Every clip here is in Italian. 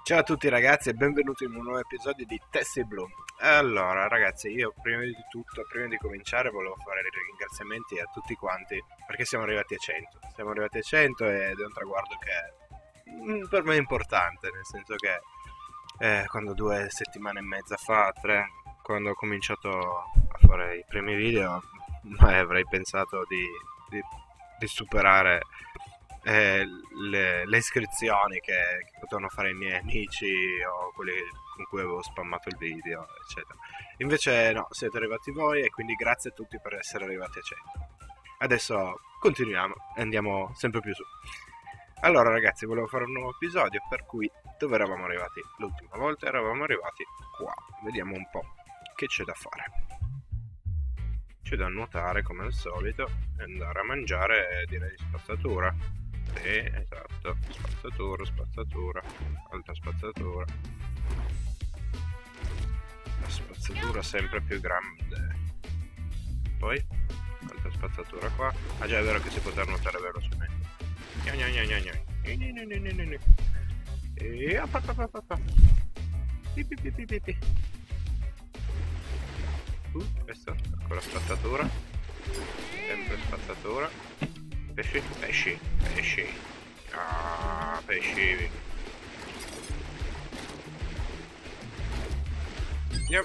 Ciao a tutti ragazzi e benvenuti in un nuovo episodio di Tessie Blu. Allora ragazzi, io prima di tutto, prima di cominciare volevo fare i ringraziamenti a tutti quanti perché siamo arrivati a 100. Siamo arrivati a 100 ed è un traguardo che per me è importante, nel senso che quando 2 settimane e mezza fa, 3, quando ho cominciato a fare i primi video, mai avrei pensato di- di superare le iscrizioni che potevano fare i miei amici o quelli con cui avevo spammato il video, eccetera. Invece no, siete arrivati voi e quindi grazie a tutti per essere arrivati a 100. Adesso continuiamo e andiamo sempre più su. Allora ragazzi, volevo fare un nuovo episodio per cui dove eravamo arrivati l'ultima volta? Eravamo arrivati qua. Vediamo un po' che c'è da fare. C'è da nuotare come al solito e andare a mangiare, direi spazzatura. Sì, esatto, spazzatura, spazzatura, altra spazzatura. La spazzatura sempre più grande. Poi, altra spazzatura qua. Ah già, è vero che si può nuotare velocemente. Gna gna gna gna gna. E questo, ancora spazzatura. Sempre spazzatura. Pesci, pesci, pesci. Ah, pesci. Yep.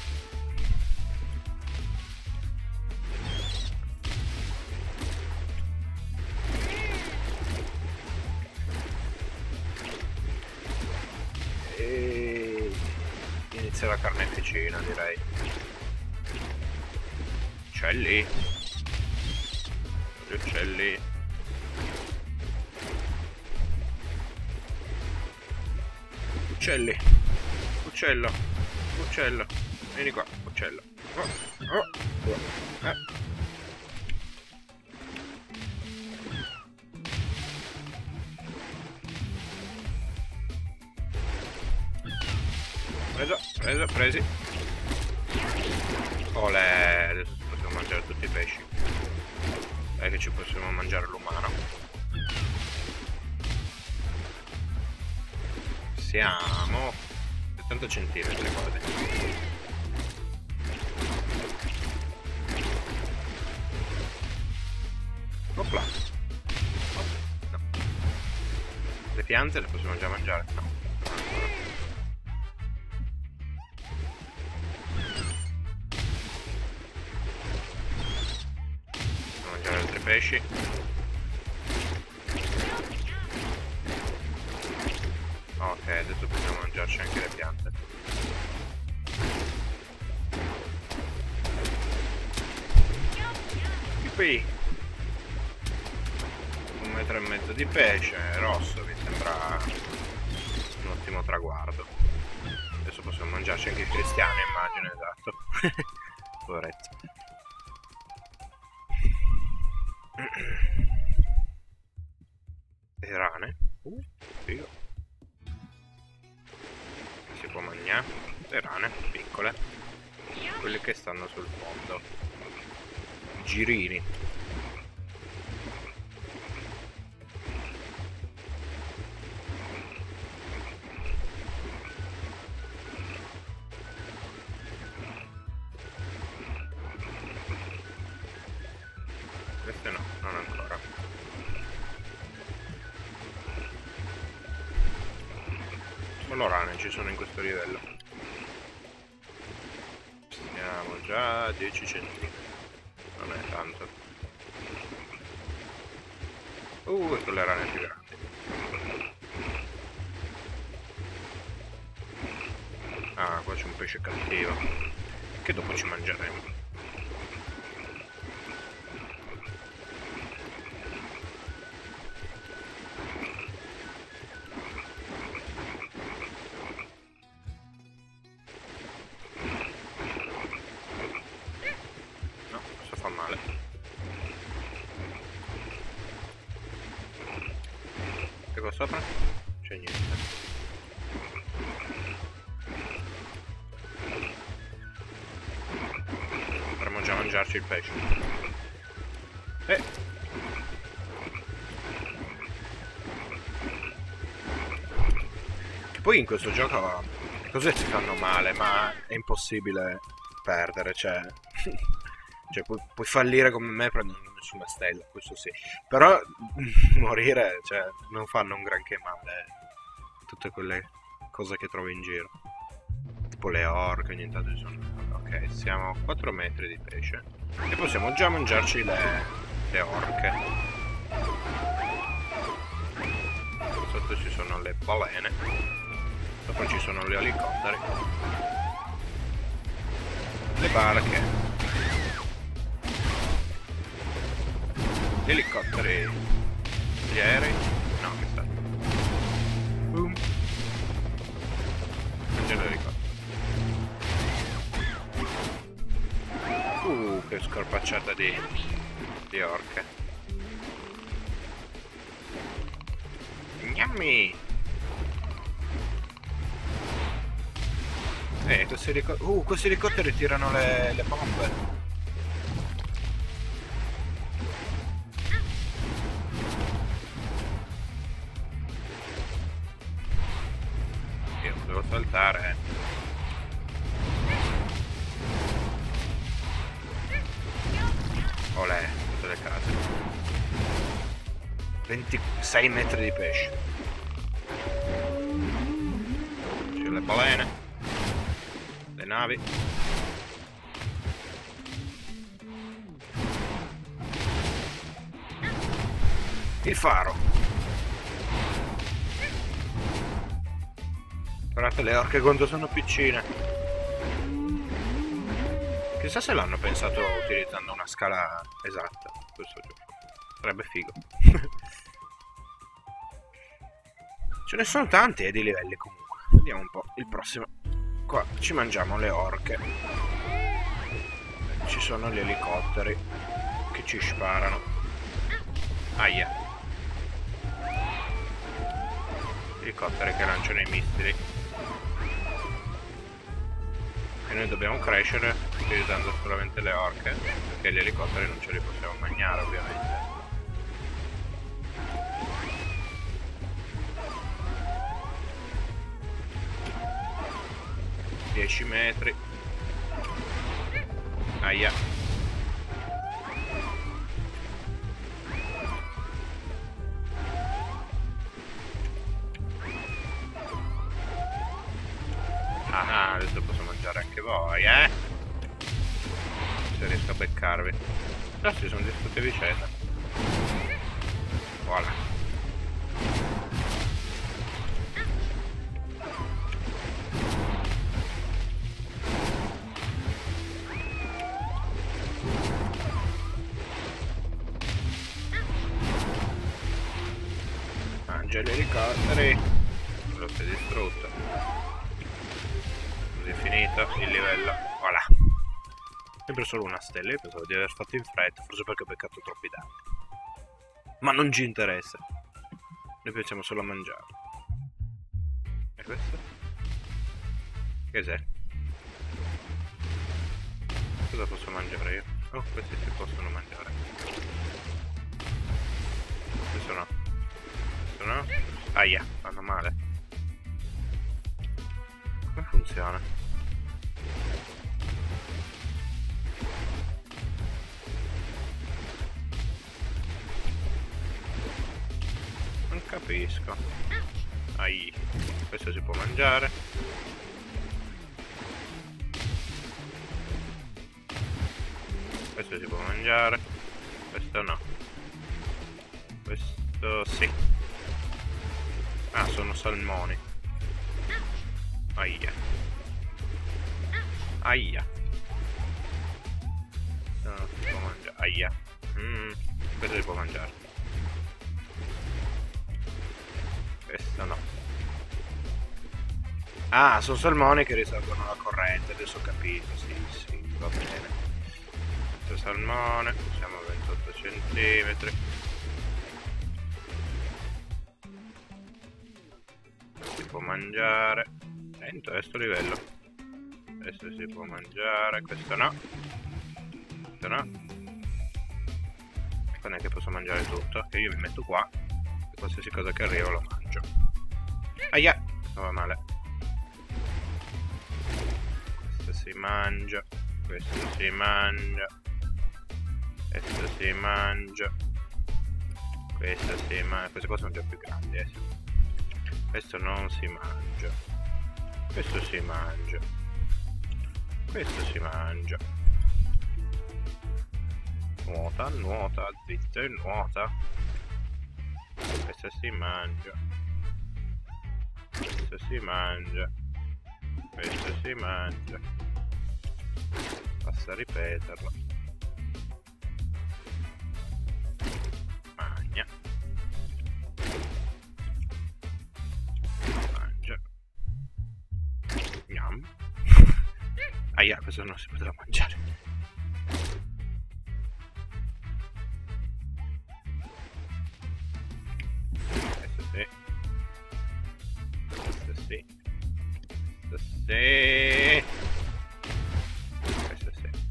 E inizia la carneficina, direi. Uccelli. Gli uccelli. Uccelli. Uccello. Uccello. Vieni qua, uccello. Oh, oh, oh. Preso, preso, presi. Olè, adesso possiamo mangiare tutti i pesci. Dai che ci possiamo mangiare l'umano. Siamo 70 centimetri, guarda. Opla. Oh, no. Le piante le possiamo già mangiare? No. Possiamo mangiare altri pesci. Ok, adesso possiamo mangiarci anche le piante. Qui 1,5 metri di pesce rosso, mi sembra un ottimo traguardo. Adesso possiamo mangiarci anche i cristiani, immagino, esatto. Poveretto. E rane? Figo. Si può mangiare le rane piccole, quelle che stanno sul fondo, girini. Queste no, non ancora. Solo rane ci sono in questo livello. Siamo già a 10 centimetri. Non è tanto. Sono le rane più grandi. Ah, qua c'è un pesce cattivo. Che dopo ci mangeremo. Male. Che qua sopra? C'è niente. Potremmo già mangiarci il pesce. Poi in questo gioco le cose ti fanno male, ma è impossibile perdere, cioè... cioè puoi fallire come me prendendo nessuna stella, questo sì. Però morire, cioè, non fanno un granché male tutte quelle cose che trovi in giro. Tipo le orche, ogni tanto ci sono... Ok, siamo a 4 metri di pesce. E possiamo già mangiarci le orche. Sotto ci sono le balene. Sopra ci sono gli elicotteri. Le barche. Gli elicotteri. Gli aerei. No, mi sta. Boom. Mangiare l'elicottero. Che scorpacciata di orche. Gnammi! questi elicotteri tirano le bombe. Io devo saltare. Olè, tutte le case. 26 metri di pesce. C'è le balene. Le navi. Il faro. Guardate le orche quanto sono piccine. Chissà se l'hanno pensato utilizzando una scala esatta questo gioco. Sarebbe figo. Ce ne sono tanti di livelli comunque. Vediamo un po' il prossimo. Qua ci mangiamo le orche. Ci sono gli elicotteri che ci sparano. Aia. Elicotteri che lanciano i missili. E noi dobbiamo crescere utilizzando solamente le orche, perché gli elicotteri non ce li possiamo mangiare ovviamente. (10 metri). Aia. Ah, adesso posso mangiare anche voi, se riesco a beccarvi. No, si sono distrutte vicende. Voilà. Mangia gli elicotteri. Lo si è distrutto. Così è finito il livello. Voilà. Sempre solo una stella. Io pensavo di aver fatto in fretta, forse perché ho beccato troppi danni. Ma non ci interessa. Noi pensiamo solo a mangiare. E questo? Che cos'è? Cosa posso mangiare io? Oh, questi si possono mangiare. Questo no. Questo no. Aia, fanno male. Come funziona? Non capisco. Ai. Questo si può mangiare. Questo si può mangiare. Questo no. Questo sì. Ah, sono salmoni. Aia. Aia. No, si può mangiare. Aia. Questo si può mangiare. Questo no. Ah, sono salmoni che risalgono la corrente. Adesso ho capito. Sì, sì, va bene. Questo salmone. Siamo a 28 centimetri. Si può mangiare. Lento è sto livello. Questo si può mangiare. Questo no. Questo no. Quando è che posso mangiare tutto? Che io mi metto qua e qualsiasi cosa che arriva lo mangio. Aia! questo va male. Questo si mangia. Questo si mangia. Questo si mangia. Questo si mangia. Queste cose sono già più grandi, sì. Questo non si mangia. Questo si mangia. Questo si mangia. Nuota, nuota, zitto e nuota. Questo si mangia. Questo si mangia. Questo si mangia. Basta ripeterlo. Magna. Mangia. Gnam. Aia, questo non si poteva mangiare. Questo sì. Questo sì. Questo sì. Questo sì.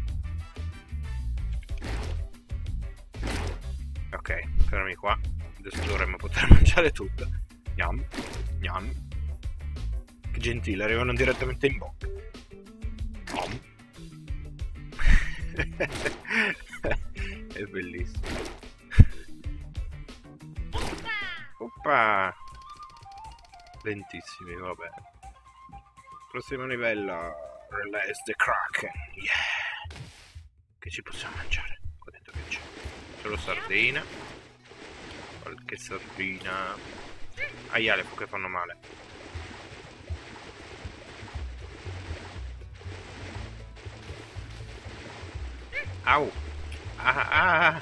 Ok, fermi qua. Adesso dovremmo poter mangiare tutto. Gnam. Gnam. Che gentile, arrivano direttamente in bocca. Nom. È bellissimo. Oppa! Lentissimi, vabbè. Prossimo livello. Release the Kraken. Yeah! Che ci possiamo mangiare? Qua dentro che c'è? Solo sardina. Qualche sardina. Aia, le foche fanno male. Au! Ah!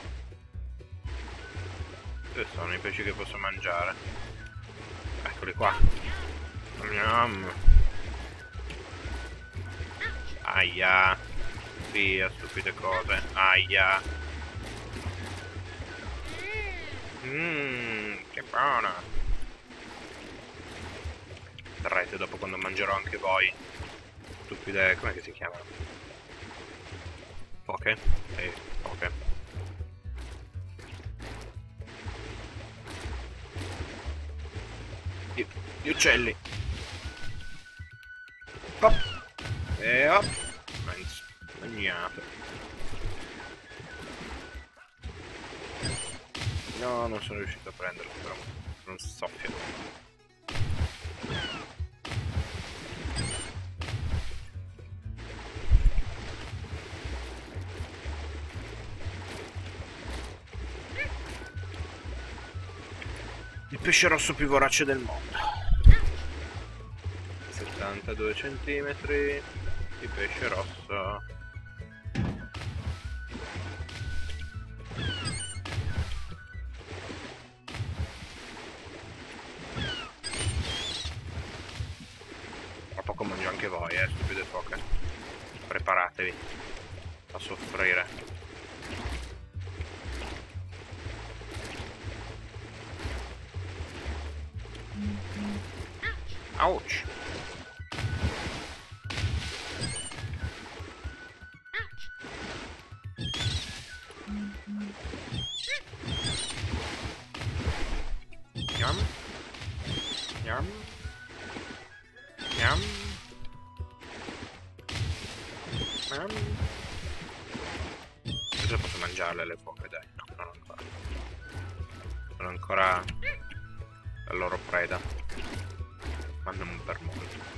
Dove sono i pesci che posso mangiare? Eccoli qua. Aia. Via, stupide cose. Aia. Che buona. Terrete dopo quando mangerò anche voi. Stupide, com'è che si chiamano? Foche? Foche. Gli uccelli. Hop. E hop. Mangiato. No, non sono riuscito a prenderlo, però non soffio. Il pesce rosso più vorace del mondo. 72 centimetri di pesce rosso. Tra poco mangio anche voi, stupide foche. Preparatevi a soffrire. Ouch! Yum. Yum. Yum. Yum. Adesso posso mangiarle le foche, dai. No, non ancora. Sono ancora la loro preda. Ma non per molto.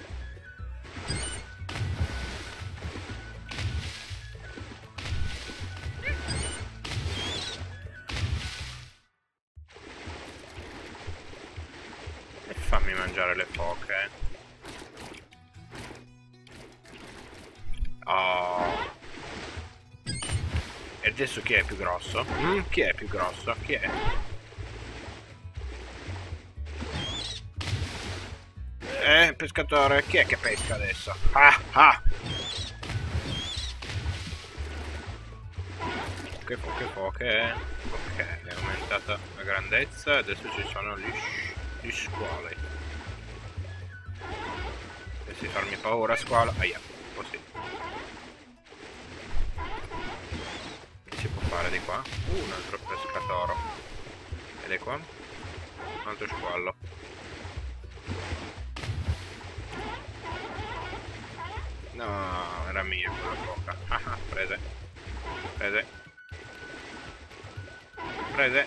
E fammi mangiare le foche. Oh. E adesso chi è più grosso? Chi è più grosso? Chi è? Pescatore, chi è che pesca adesso? Ah, ah! Poche, poche, poche. Ok, è aumentata la grandezza, adesso ci sono gli squali. Dovresti farmi paura, squalo. Aia, così. Che si può fare di qua? Un altro pescatore. Ed è qua? Un altro squalo. No, era mia quella foca. Ah, prese. Prese. Prese.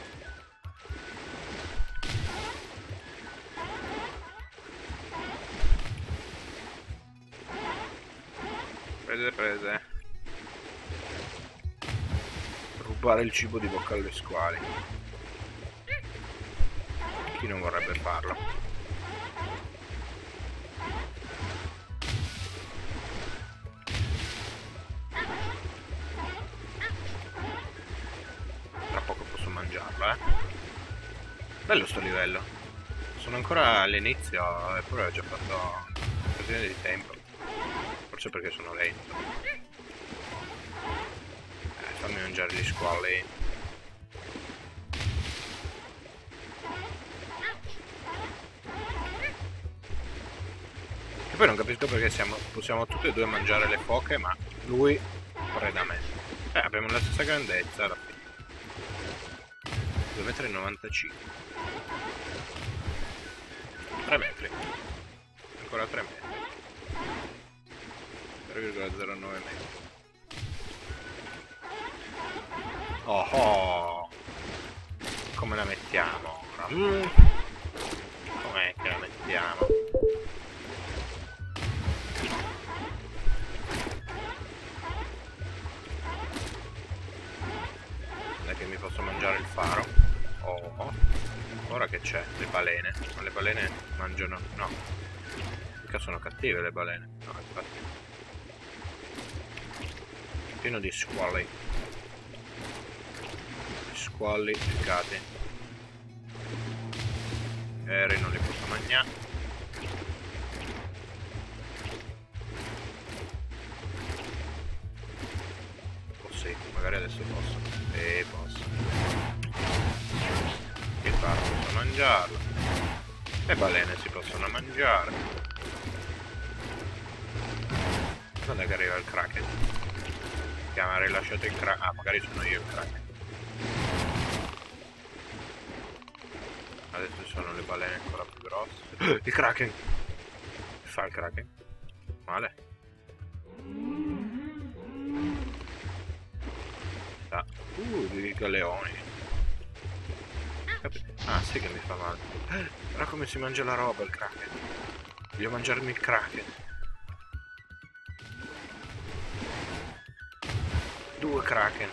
Prese, prese. Rubare il cibo di bocca alle squali. Chi non vorrebbe farlo? Tra poco posso mangiarlo, eh. Bello sto livello. Sono ancora all'inizio, eppure ho già fatto un casino di tempo. Forse perché sono lento. Fammi mangiare gli squali. E poi non capisco perché possiamo tutti e due mangiare le foche, ma lui preda me. Abbiamo la stessa grandezza alla fine. 2,95 m. 3 metri. Ancora 3 metri. 3,09 metri. Oh oh! Come la mettiamo ora? Com'è che la mettiamo? Dai che mi posso mangiare il faro. Oh! Ora che c'è? Le balene. Ma le balene mangiano... No. Mica sono cattive le balene. No, infatti. Pieno di squali. Squali piccati. Aerei non li posso mangiare. Oh sì, magari adesso posso. Posso. Il faro posso mangiarlo. Le balene si possono mangiare. Quando è che arriva il kraken? Che ha rilasciato il kraken. Ah, magari sono io il kraken. Adesso sono le balene ancora più grosse. Il kraken! Che fa il kraken? Male. Ah, i galeoni. Ah, sì che mi fa male. Guarda come si mangia la roba il kraken. Voglio mangiarmi il kraken. 2 kraken.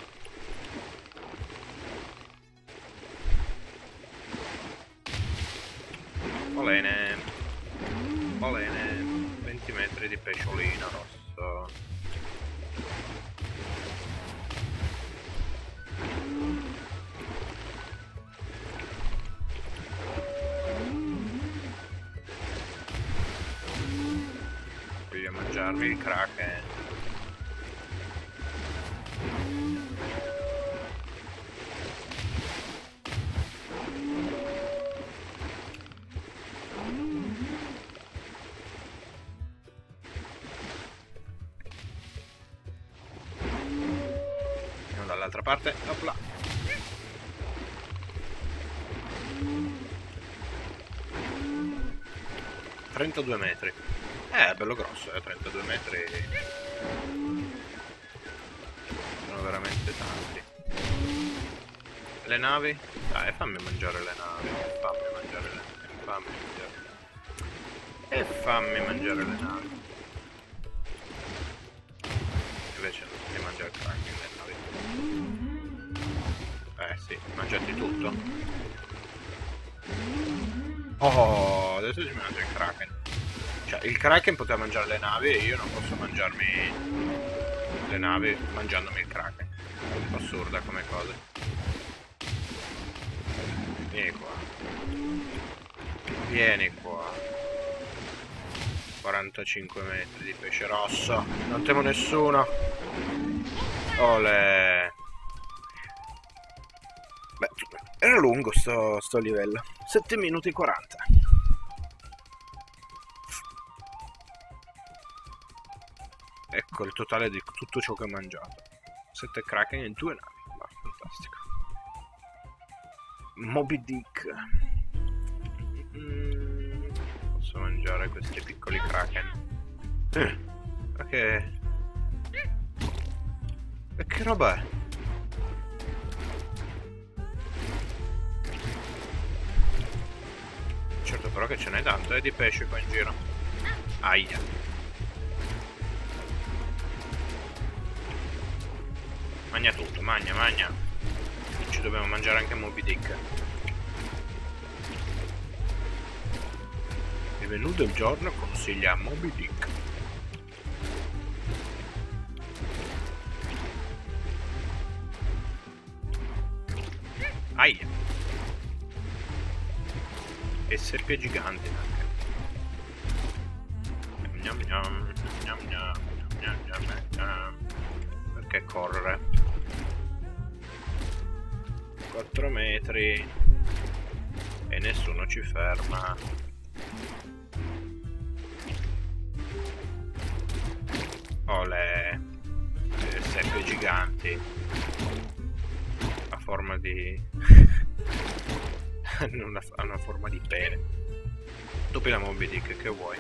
Balene. Balene. 20 metri di pesciolino rosso. Voglio mangiarmi il kraken. Dall'altra parte, opla. ...32 metri. È bello grosso, 32 metri. Sono veramente tanti. Le navi? Dai, fammi mangiare le navi. Fammi mangiare le navi. Fammi mangiare. E fammi mangiare le navi. Invece non ti mangia il kraken le navi. Sì, mangiati tutto. Oh, adesso si mangia il kraken. Cioè, il kraken poteva mangiare le navi e io non posso mangiarmi le navi mangiandomi il kraken. Assurda come cosa. Vieni qua. Vieni qua. 45 metri di pesce rosso. Non temo nessuno. Olè. Beh, era lungo sto livello. 7 minuti e 40. Ecco il totale di tutto ciò che ho mangiato. 7 kraken e 2 navi. Ma fantastico. Moby Dick. Posso mangiare questi piccoli kraken. Ma che... E che roba è? Certo però che ce n'è tanto di pesce qua in giro. Aia. Magna tutto, magna. Ci dobbiamo mangiare anche Moby Dick. Il menù del giorno consiglia Moby Dick. Aia. E serpie giganti anche. Gnam gnam, gnam gnam, gnam gnam gnam. Perché correre? 4 metri e nessuno ci ferma. Ho le serpie giganti a forma di hanno una forma di pene. Dopo la Moby Dick, che vuoi?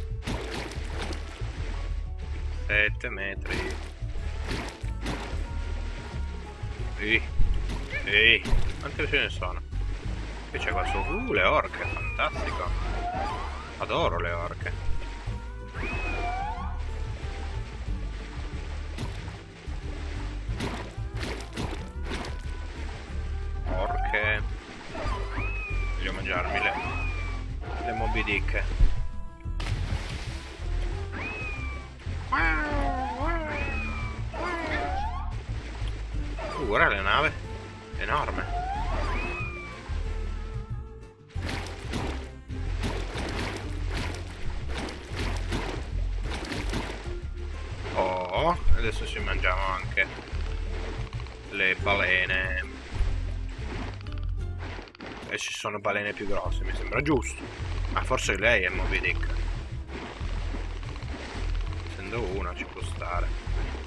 7 metri. Ehi, quante ce ne sono? Che c'è qua su? Le orche, fantastico. Adoro le orche. Orche. Voglio mangiarmi le Moby Dick. Guarda la nave, enorme. Oh, adesso ci mangiamo anche le balene. E ci sono balene più grosse, mi sembra giusto. Ma forse lei è Moby Dick. Essendo una ci può stare.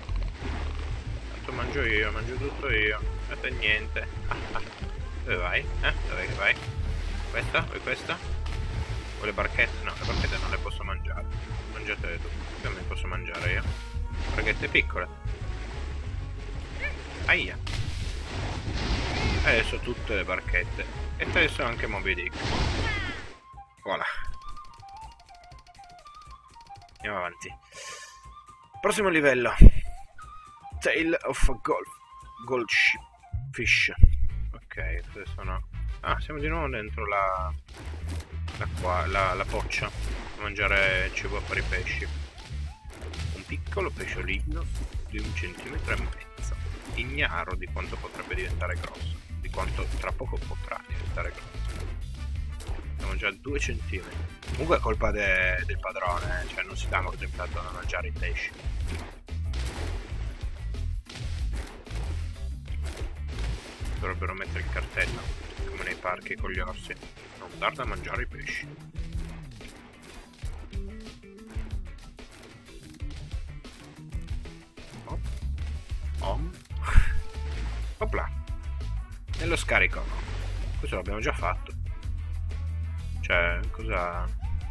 Mangio io, mangio tutto io. E per niente. Dove vai? Dove vai? Questa? Vuoi questa? O le barchette? No, le barchette non le posso mangiare. Mangiate tu. Io me le posso mangiare io. Barchette piccole. Aia. Adesso tutte le barchette. E adesso anche Moby Dick. Voilà. Andiamo avanti. Prossimo livello. Tail of a Goldfish. Ok, dove sono? Ah, siamo di nuovo dentro la poccia a mangiare cibo per i pesci. Un piccolo pesciolino di 1,5 centimetri. Ignaro di quanto potrebbe diventare grosso, di quanto tra poco potrà diventare grosso. Siamo già a 2 centimetri. Comunque è colpa del padrone, cioè non si dà templato a mangiare i pesci. Dovrebbero mettere il cartello, come nei parchi con gli orsi. Non dar da mangiare i pesci. Opla. Nello scarico. Questo l'abbiamo già fatto. Cioè, cosa...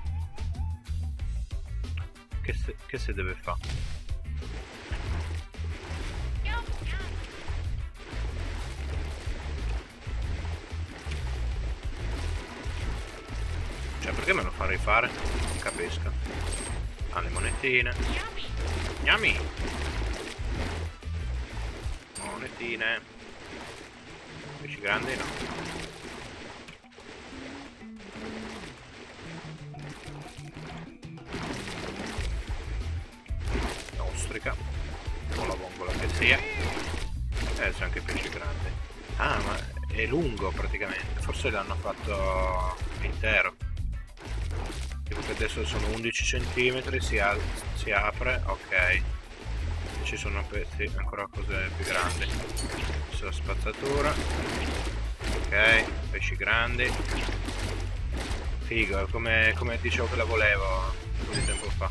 Che se deve fare? Cioè, perché me lo farei fare? Non capisco. Ah, le monetine. Gnami! Monetine. Pesci grandi no. Ostrica. O la vongola che sia. C'è anche pesci grandi. Ah, ma è lungo praticamente. Forse l'hanno fatto intero. Tipo che adesso sono 11 cm, si apre, ok. Ci sono pezzi, ancora cose più grandi. C'è la spazzatura. Ok, pesci grandi. Figo, come dicevo che la volevo un po' di tempo fa.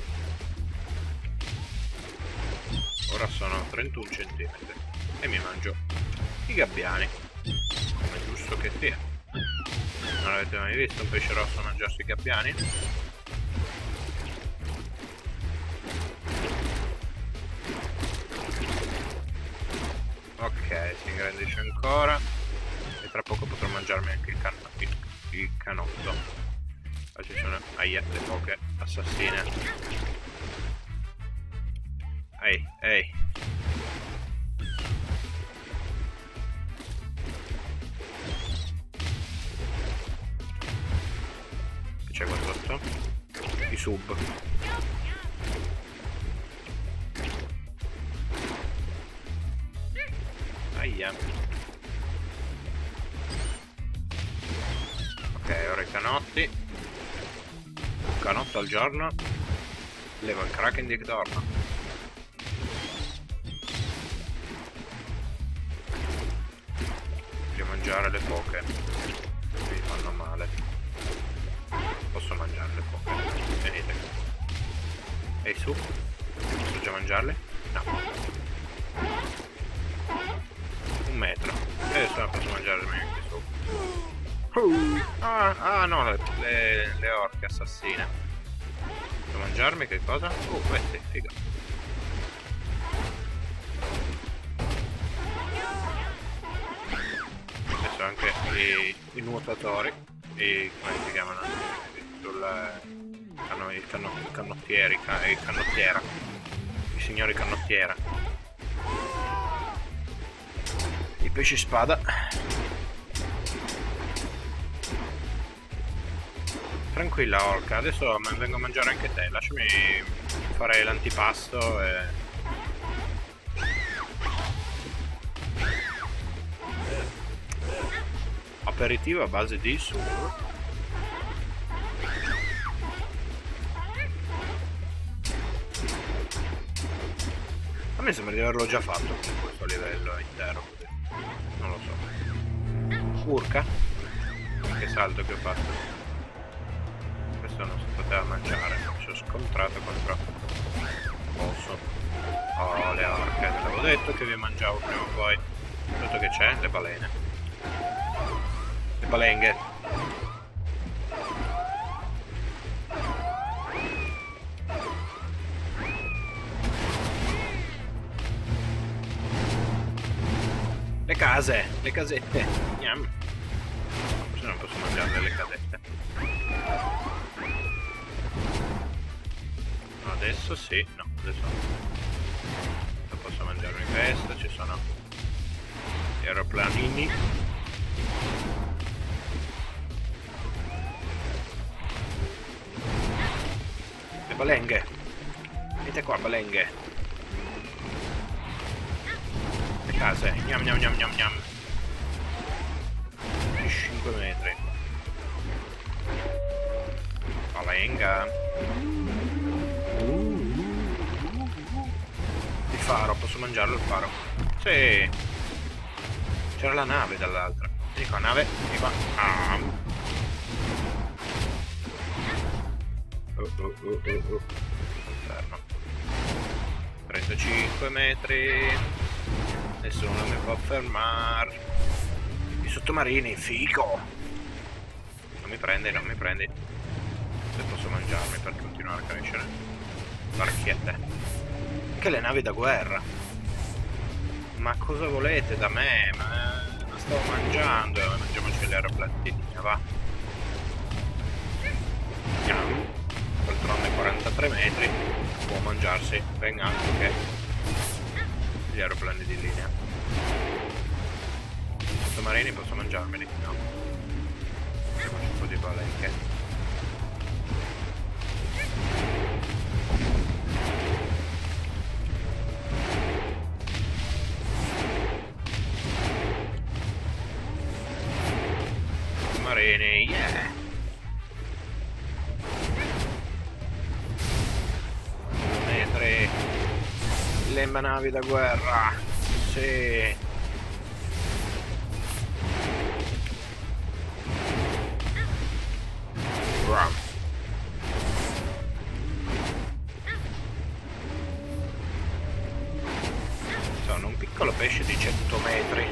Ora sono 31 cm. E mi mangio i gabbiani. Come è giusto che sia. Non avete mai visto un pesce rosso mangiarsi i gabbiani? Ok, si ingrandisce ancora. E tra poco potrò mangiarmi anche il canotto. Qua ci sono le foche assassine. Ehi, ehi. Che c'è qua sotto? I sub. Aia. Ok, ora i canotti. Un canotto al giorno leva il Kraken di Dorno. Voglio mangiare le foche. Mi fanno male. Posso mangiare le foche. Venite. Ehi su. Posso già mangiarle? No. 1 metro. E adesso non posso mangiare neanche su. No, le orche assassine. Posso mangiarmi che cosa? Queste, figa. Adesso anche i nuotatori. Come si chiamano? I canottieri. Il canottiera. I signori canottiera. I pesci spada. Tranquilla orca, adesso vengo a mangiare anche te, lasciami fare l'antipasto e... Aperitivo a base di sugo. A me sembra di averlo già fatto con questo livello intero. Non lo so. Urca? Che salto che ho fatto. Questo non si poteva mangiare, mi sono scontrato contro osso. Oh, le orche, ve l'avevo detto che vi mangiavo prima o poi. Tutto che c'è? Le balene. Le balenghe. Le case, le casette. Yum. Forse non posso mangiare le casette. Adesso sì, no, adesso non posso mangiarmi questo, ci sono gli aeroplanini. Le balenghe. Venite qua, balenghe. Le case, gnam gnam gnam gnam gnam. 5 metri. Balenga. Il faro, posso mangiarlo il faro? Sì. C'era la nave dall'altra. Vieni qua, nave. Vieni qua. Inferno. 35 metri. Nessuno mi può fermare. I sottomarini, figo. Non mi prendi, non mi prendi. Se posso mangiarmi per continuare a crescere. Barchiette. Anche le navi da guerra. Ma cosa volete da me? Ma stavo mangiando. Mangiamoci le aeroplanine, va. Poltrone 43 metri. Può mangiarsi ben anche gli aeroplani di linea. Sottomarini posso mangiarmeli? No. Facciamoci un po' di balenche. Sottomarini, yeah! Metri. Le navi da guerra. Sì. Ram. Sono un piccolo pesce di 100 metri.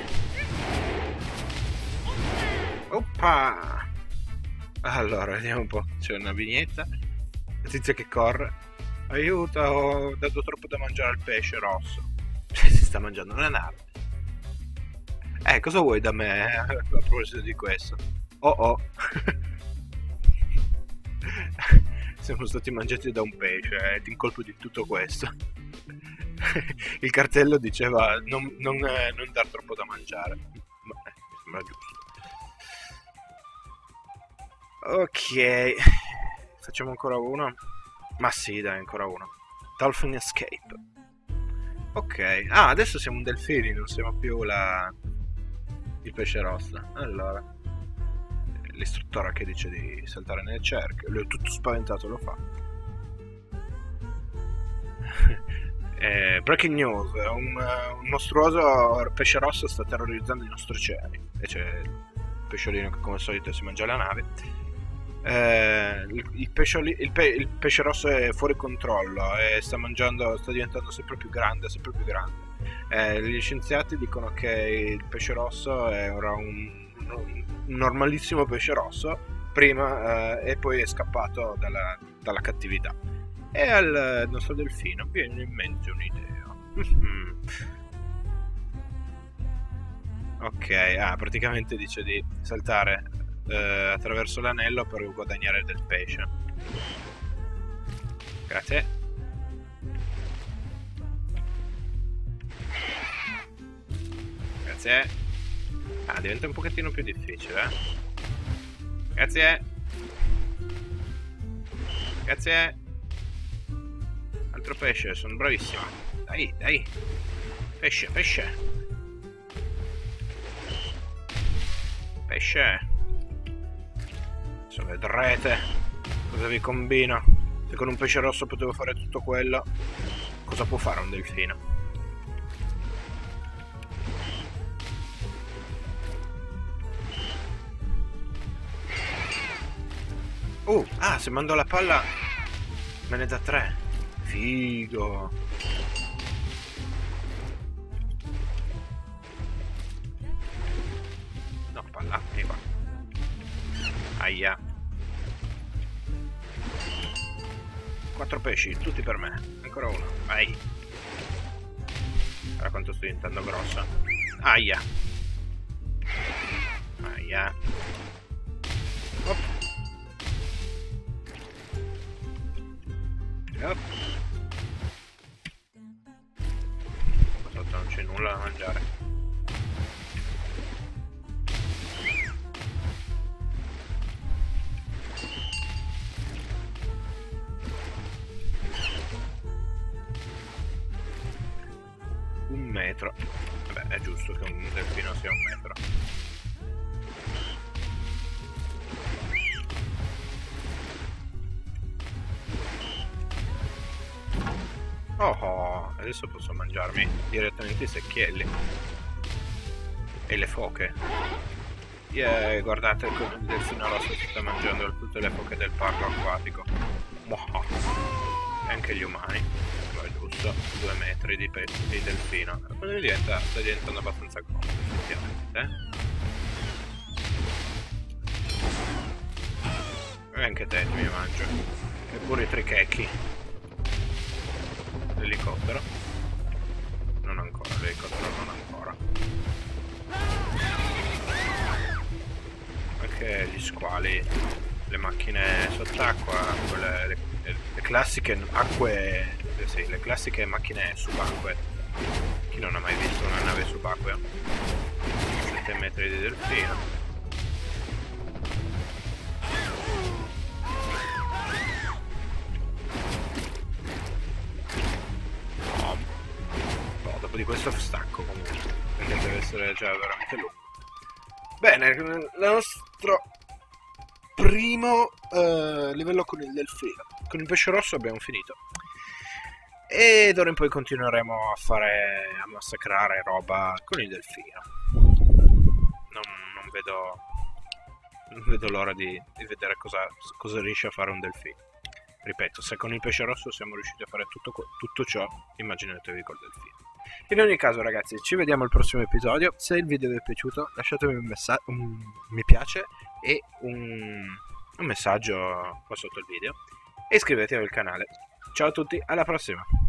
Oppa! Allora, vediamo un po'. C'è una vignetta. La tizia che corre. Aiuto, ho dato troppo da mangiare al pesce rosso. Si sta mangiando una nave. Cosa vuoi da me a proposito di questo? Oh oh. Siamo stati mangiati da un pesce, ed in colpo di tutto questo. Il cartello diceva non dar troppo da mangiare. Ma mi sembra giusto. Ok, facciamo ancora uno. Ma sì, dai, ancora uno. Dolphin Escape. Ok. Ah, adesso siamo un delfini, non siamo più il pesce rosso. Allora, l'istruttore che dice di saltare nel cerchio. Lui è tutto spaventato, lo fa. Breaking news, un mostruoso pesce rosso sta terrorizzando i nostri oceani. E c'è il pesciolino che come al solito si mangia la nave. Il pesce rosso è fuori controllo e sta diventando sempre più grande, sempre più grande. Gli scienziati dicono che il pesce rosso è ora un normalissimo pesce rosso prima e poi è scappato dalla cattività. E al nostro delfino viene in mente un'idea. Ok, praticamente dice di saltare attraverso l'anello per guadagnare del pesce. Grazie. Grazie. Diventa un pochettino più difficile, Grazie. Grazie. Altro pesce, sono bravissimo. Dai, dai. Pesce, pesce. Pesce. Adesso vedrete cosa vi combino. Se con un pesce rosso potevo fare tutto quello, cosa può fare un delfino? Se mando la palla me ne dà 3. Figo. No, palla, vieni qua. Aia. 4 pesci, tutti per me. Ancora uno, vai. Guarda quanto sto diventando grossa. Aia. Aia. Op. Op. Qua sotto non c'è nulla da mangiare. Un metro. Vabbè, è giusto che un delfino sia 1 metro. Oh, adesso posso mangiarmi direttamente i secchielli. E le foche. Yeah, guardate come il delfino rosso si sta mangiando tutte le foche del parco acquatico. E anche gli umani. Ma giusto, 2 metri di delfino. Sta diventando abbastanza grosso, effettivamente. E anche te mi mangio. Eppure i trichecchi. L'elicottero. Non ancora, l'elicottero non ancora. Anche gli squali, le macchine sott'acqua, le classiche acque, sì, le classiche macchine subacquee. Chi non ha mai visto una nave subacquea? 7 metri di delfino. Dopo di questo stacco comunque, perché deve essere già veramente lungo. Bene, il nostro primo livello con il delfino. Con il pesce rosso abbiamo finito. E d'ora in poi continueremo a massacrare roba con il delfino. Non vedo l'ora di vedere cosa riesce a fare un delfino. Ripeto, se con il pesce rosso siamo riusciti a fare tutto ciò, immaginatevi col delfino. In ogni caso, ragazzi, ci vediamo al prossimo episodio. Se il video vi è piaciuto, lasciatemi un mi piace e un messaggio qua sotto il video e iscrivetevi al canale. Ciao a tutti, alla prossima!